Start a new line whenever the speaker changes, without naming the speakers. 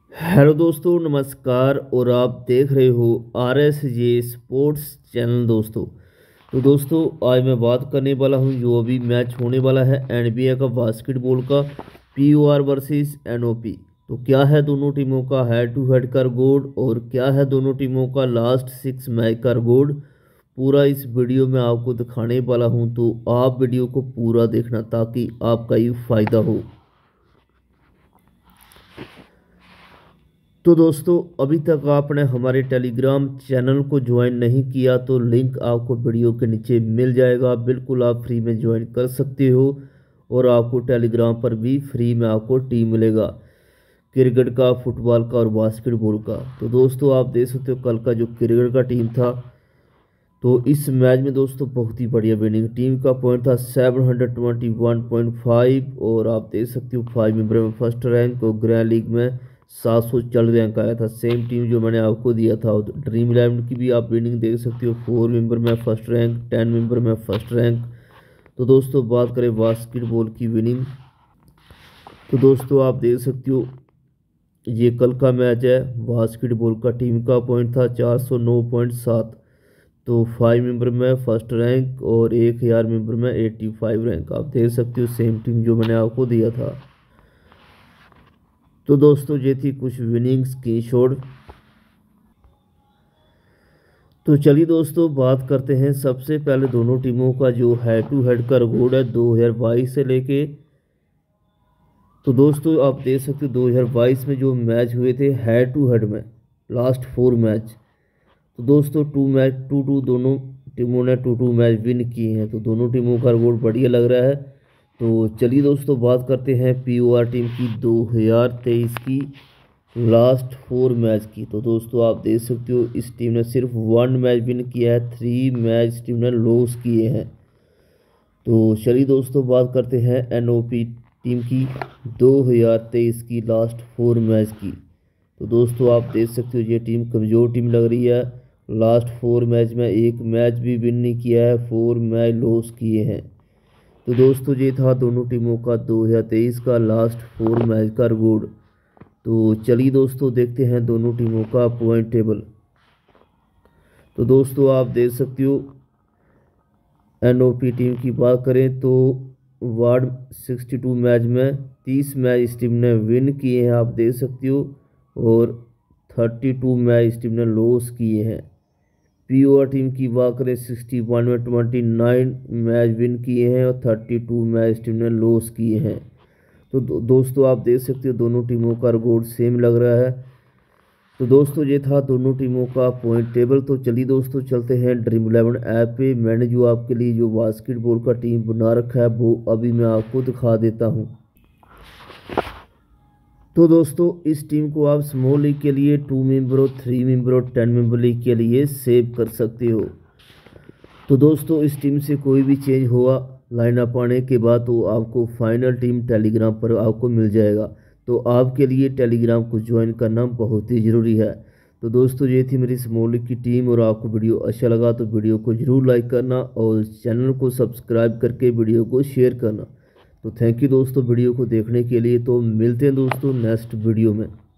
Hello दोस्तों, नमस्कार। और आप देख रहे हो RSJ स्पोर्ट्स चैनल। दोस्तों दोस्तों आज मैं बात करने वाला हूं जो अभी मैच होने वाला है NBA का बास्केटबॉल का, POR वर्सेस NOP। तो क्या है दोनों टीमों का हेड टू हेड का रिकॉर्ड और क्या है दोनों टीमों का लास्ट 6 मैच का रिकॉर्ड, पूरा इस वीडियो में आपको दिखाने वाला हूं। तो आप वीडियो को पूरा देखना ताकि आपका ही फ़ायदा हो। तो दोस्तों अभी तक आपने हमारे टेलीग्राम चैनल को ज्वाइन नहीं किया तो लिंक आपको वीडियो के नीचे मिल जाएगा। बिल्कुल आप फ्री में ज्वाइन कर सकते हो और आपको टेलीग्राम पर भी फ्री में आपको टीम मिलेगा, क्रिकेट का, फुटबॉल का और बास्केटबॉल का। तो दोस्तों आप देख सकते हो कल का जो क्रिकेट का टीम था, तो इस मैच में दोस्तों बहुत ही बढ़िया विनिंग टीम का पॉइंट था 721.5 और आप देख सकते हो 5 मेंबर में फर्स्ट रैंक और ग्रैंड लीग में 740 रैंक आया था। सेम टीम जो मैंने आपको दिया था। ड्रीम इलेवन की भी आप विनिंग देख सकते हो, 4 मेंबर में फर्स्ट रैंक, 10 मेंबर में फर्स्ट रैंक। तो दोस्तों बात करें बास्केटबॉल की विनिंग, तो दोस्तों आप देख सकते हो ये कल का मैच है। बास्केटबॉल का टीम का पॉइंट था 409.7, तो 5 मेंबर में फर्स्ट रैंक और 1000 मेंबर में 85 रैंक। आप देख सकते हो सेम टीम जो मैंने आपको दिया था। तो दोस्तों ये थी कुछ विनिंग्स की शॉट। तो चलिए दोस्तों बात करते हैं सबसे पहले दोनों टीमों का जो हेड टू हेड का रिकॉर्ड है 2022 से लेके। तो दोस्तों आप देख सकते हो 2022 में जो मैच हुए थे हेड टू हेड में, लास्ट 4 मैच, तो दोस्तों 2 दोनों टीमों ने 2 मैच विन किए हैं। तो दोनों टीमों का रिकॉर्ड बढ़िया लग रहा है। तो चलिए दोस्तों बात करते हैं POR टीम की 2023 की लास्ट 4 मैच की। तो दोस्तों आप देख सकते हो इस टीम ने सिर्फ 1 मैच विन किया है, 3 मैच इस टीम ने लॉस किए हैं। तो चलिए दोस्तों बात करते हैं NOP टीम की 2023 की लास्ट 4 मैच की। तो दोस्तों आप देख सकते हो ये टीम कमज़ोर टीम लग रही है। लास्ट 4 मैच में एक मैच भी विन नहीं किया है, 4 मैच लॉस किए हैं। तो दोस्तों ये था दोनों टीमों का 2023 का लास्ट 4 मैच का रिकॉर्ड। तो चलिए दोस्तों देखते हैं दोनों टीमों का पॉइंट टेबल। तो दोस्तों आप देख सकते हो NOP टीम की बात करें तो वार्ड 62 मैच में 30 मैच इस टीम ने विन किए हैं, आप देख सकते हो, और 32 मैच इस टीम ने लॉस किए हैं। POR टीम की बात करें 61 में 29 मैच विन किए हैं और 32 मैच इस टीम ने लॉस किए हैं। तो दोस्तों आप देख सकते हो दोनों टीमों का रिकॉर्ड सेम लग रहा है। तो दोस्तों ये था दोनों टीमों का पॉइंट टेबल। तो चलिए दोस्तों चलते हैं ड्रीम इलेवन ऐप पे। मैंने जो आपके लिए जो बास्केटबॉल का टीम बना रखा है वो अभी मैं आपको दिखा देता हूँ। तो दोस्तों इस टीम को आप स्मॉल लीग के लिए 2 मेंबर और 3 मेंबर और 10 मेंबर लीग के लिए सेव कर सकते हो। तो दोस्तों इस टीम से कोई भी चेंज हुआ लाइनअप आने के बाद तो आपको फाइनल टीम टेलीग्राम पर आपको मिल जाएगा। तो आपके लिए टेलीग्राम को ज्वाइन करना बहुत ही ज़रूरी है। तो दोस्तों ये थी मेरी स्मॉल लीग की टीम और आपको वीडियो अच्छा लगा तो वीडियो को ज़रूर लाइक करना और चैनल को सब्सक्राइब करके वीडियो को शेयर करना। तो थैंक यू दोस्तों वीडियो को देखने के लिए। तो मिलते हैं दोस्तों नेक्स्ट वीडियो में।